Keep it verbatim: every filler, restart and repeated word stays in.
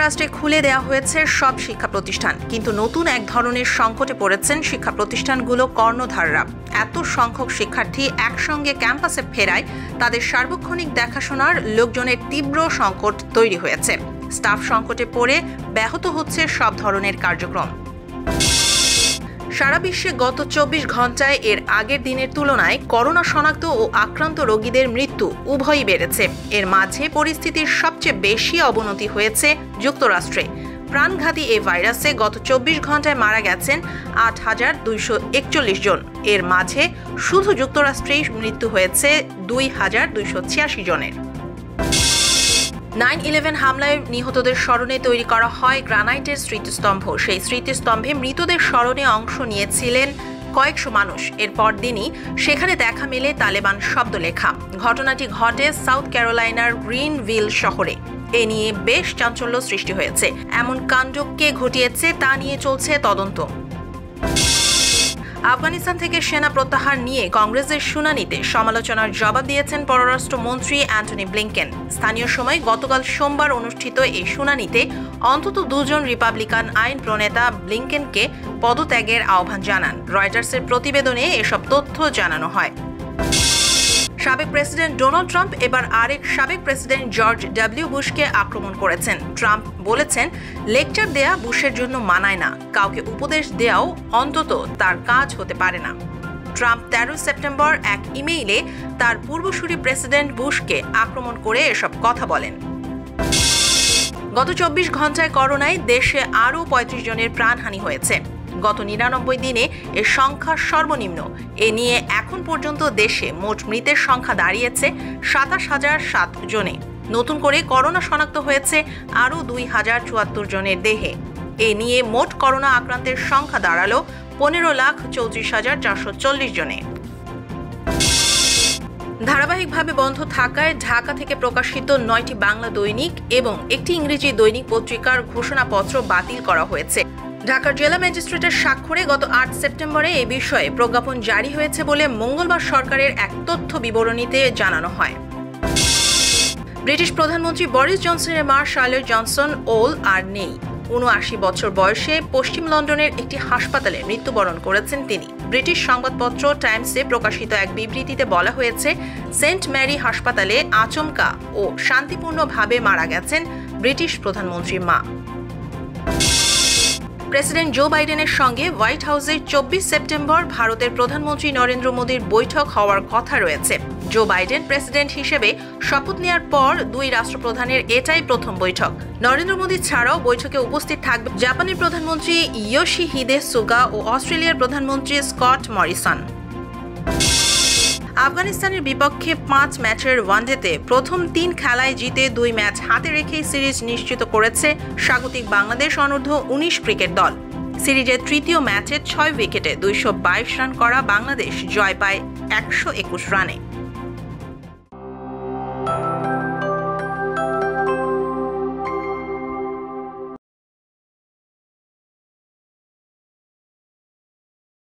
যুক্তরাষ্ট্রে খুলে দেওয়া হয়েছে সব শিক্ষা প্রতিষ্ঠান, কিন্তু নতুন এক ধরনের সংকটে পড়েছেন শিক্ষা প্রতিষ্ঠানগুলো কর্ণধাররা। এত সংখ্যক শিক্ষার্থী একসঙ্গে ক্যাম্পাসে ফেরায় তাদের সার্বক্ষণিক দেখাশোনার লোকজনের তীব্র সংকট তৈরি হয়েছে। স্টাফ সংকটে পড়ে ব্যাহত হচ্ছে সব ধরনের কার্যক্রম। সারা বিশ্বে গত চব্বিশ ঘন্টায় এর আগের দিনের তুলনায় করোনা শনাক্ত ও আক্রান্ত রোগীদের মৃত্যু উভয়ই বেড়েছে। এর মাঝে পরিস্থিতির সবচেয়ে বেশি অবনতি হয়েছে যুক্তরাষ্ট্রে। প্রাণঘাতী এই ভাইরাসে গত চব্বিশ ঘন্টায় মারা গেছেন আট হাজার দুইশো একচল্লিশ জন। এর মাঝে শুধু যুক্তরাষ্ট্রেই মৃত্যু হয়েছে দুই হাজার দুইশো ছিয়াশি জনের। নাইন ইলেভেন হামলায় নিহতদের স্মরণে তৈরি করা হয় গ্রানাইটের স্মৃতিস্তম্ভ। সেই স্মৃতিস্তম্ভে মৃতদের স্মরণে অংশ নিয়েছিলেন কয়েকশো মানুষ। এর পরদিনই সেখানে দেখা মেলে তালেবান শব্দ লেখা। ঘটনাটি ঘটে সাউথ ক্যারোলাইনার গ্রিনভিল শহরে। এ নিয়ে বেশ চাঞ্চল্য সৃষ্টি হয়েছে। এমন কাণ্ড কে ঘটিয়েছে তা নিয়ে চলছে তদন্ত। আফগানিস্তান থেকে সেনা প্রত্যাহার নিয়ে কংগ্রেসের শুনানিতে সমালোচনার জবাব দিয়েছেন পররাষ্ট্রমন্ত্রী অ্যান্টনি ব্লিংকেন। স্থানীয় সময় গতকাল সোমবার অনুষ্ঠিত এই শুনানিতে অন্তত দুজন রিপাবলিকান আইন প্রণেতা ব্লিংকেনকে পদত্যাগের আহ্বান জানান। রয়টার্সের প্রতিবেদনে এসব তথ্য জানানো হয়। সাবেক প্রেসিডেন্ট ডোনাল্ড ট্রাম্প এবার আরেক সাবেক প্রেসিডেন্ট জর্জ ডব্লিউ বুশকে আক্রমণ করেছেন। ট্রাম্প বলেছেন, লেকচার দেয়া বুশের জন্য মানায় না, কাউকে উপদেশ দেওয়াও অন্তত তার কাজ হতে পারে না। ট্রাম্প তেরোই সেপ্টেম্বর এক ইমেইলে তার পূর্বসূরি প্রেসিডেন্ট বুশকে আক্রমণ করে এসব কথা বলেন। গত চব্বিশ ঘন্টায় করোনায় দেশে আরও পঁয়ত্রিশ জনের প্রাণহানি হয়েছে। গত নিরানব্বই দিনে এর সংখ্যা সর্বনিম্ন। এ নিয়ে এখন পর্যন্ত দেশে মোট মৃতের সংখ্যা দাঁড়িয়েছে সাতাশ হাজার সাত জনে। নতুন করে করোনা শনাক্ত হয়েছে আরও দুই হাজার চুয়াত্তর জনের দেহে। এ নিয়ে মোট করোনা আক্রান্তের সংখ্যা দাঁড়ালো পনেরো লাখ চৌত্রিশ হাজার চারশো চল্লিশ জনে। ধারাবাহিকভাবে বন্ধ থাকায় ঢাকা থেকে প্রকাশিত নয়টি বাংলা দৈনিক এবং একটি ইংরেজি দৈনিক পত্রিকার ঘোষণাপত্র বাতিল করা হয়েছে। ঢাকার জেলা ম্যাজিস্ট্রেটের স্বাক্ষরে গত আট সেপ্টেম্বরে এ বিষয়ে প্রজ্ঞাপন জারি হয়েছে বলে মঙ্গলবার সরকারের এক তথ্য বিবরণীতে জানানো হয়। ব্রিটিশ প্রধানমন্ত্রী বরিস জনসনের মা শার্লেট জনসন ওল আর নেই। উনআশি বছর বয়সে পশ্চিম লন্ডনের একটি হাসপাতালে মৃত্যুবরণ করেছেন তিনি। ব্রিটিশ সংবাদপত্র টাইমসে প্রকাশিত এক বিবৃতিতে বলা হয়েছে, সেন্ট ম্যারি হাসপাতালে আচমকা ও শান্তিপূর্ণভাবে মারা গেছেন ব্রিটিশ প্রধানমন্ত্রীর মা। প্রেসিডেন্ট জো বাইডেনের সঙ্গে হোয়াইট হাউসের চব্বিশ সেপ্টেম্বর ভারতের প্রধানমন্ত্রী নরেন্দ্র মোদীর বৈঠক হওয়ার কথা রয়েছে। জো বাইডেন প্রেসিডেন্ট হিসেবে শপথ নেওয়ার পর দুই রাষ্ট্রপ্রধানের এটাই প্রথম বৈঠক। নরেন্দ্র মোদী ছাড়াও বৈঠকে উপস্থিত থাকবে জাপানের প্রধানমন্ত্রী ইয়োশিহিদে সুগা ও অস্ট্রেলিয়ার প্রধানমন্ত্রী স্কট মরিসন। আফগানিস্তানের বিপক্ষে পাঁচ ম্যাচের ওয়ানডেতে প্রথম তিন খেলায় জিতে দুই ম্যাচ হাতে রেখেই সিরিজ নিশ্চিত করেছে স্বাগতিক বাংলাদেশ অনূর্ধ্ব উনিশ ক্রিকেট দল। সিরিজের তৃতীয় ম্যাচে ছয় উইকেটে দুইশো বাইশ রান করা বাংলাদেশ জয় পায় একশো একুশ রানে।